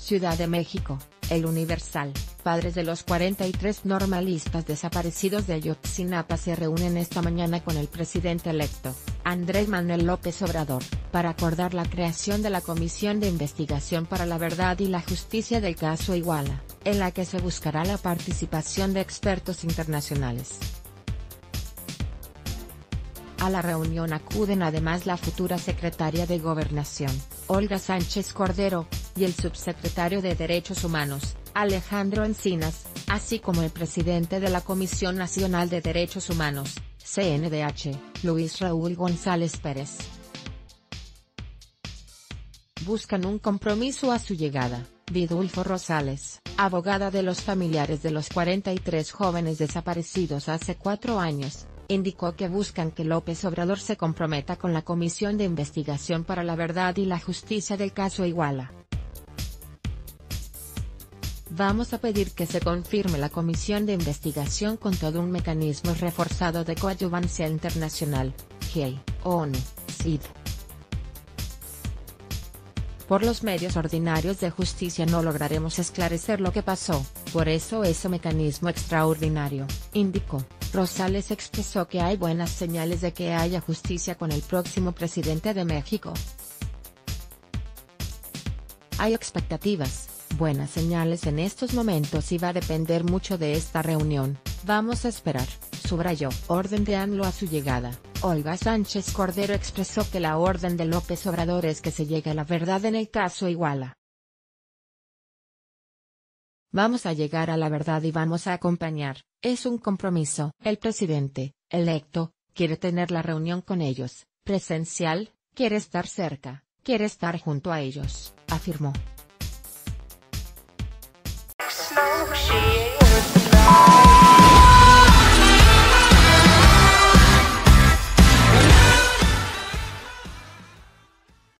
Ciudad de México, El Universal. Padres de los 43 normalistas desaparecidos de Ayotzinapa se reúnen esta mañana con el presidente electo, Andrés Manuel López Obrador, para acordar la creación de la Comisión de Investigación para la Verdad y la Justicia del caso Iguala, en la que se buscará la participación de expertos internacionales. A la reunión acuden además la futura secretaria de Gobernación, Olga Sánchez Cordero, y el subsecretario de Derechos Humanos, Alejandro Encinas, así como el presidente de la Comisión Nacional de Derechos Humanos, CNDH, Luis Raúl González Pérez. Buscan un compromiso a su llegada. Vidulfo Rosales, abogada de los familiares de los 43 jóvenes desaparecidos hace 4 años, indicó que buscan que López Obrador se comprometa con la Comisión de Investigación para la Verdad y la Justicia del caso Iguala. Vamos a pedir que se confirme la Comisión de Investigación con todo un mecanismo reforzado de coadyuvancia internacional, GIEI, ONU, CID. Por los medios ordinarios de justicia no lograremos esclarecer lo que pasó, por eso ese mecanismo extraordinario, indicó. Rosales expresó que hay buenas señales de que haya justicia con el próximo presidente de México. Hay expectativas, buenas señales en estos momentos y va a depender mucho de esta reunión, vamos a esperar, subrayó. Orden de AMLO a su llegada. Olga Sánchez Cordero expresó que la orden de López Obrador es que se llegue a la verdad en el caso Iguala. Vamos a llegar a la verdad y vamos a acompañar, es un compromiso. El presidente, electo, quiere tener la reunión con ellos, presencial, quiere estar cerca, quiere estar junto a ellos, afirmó.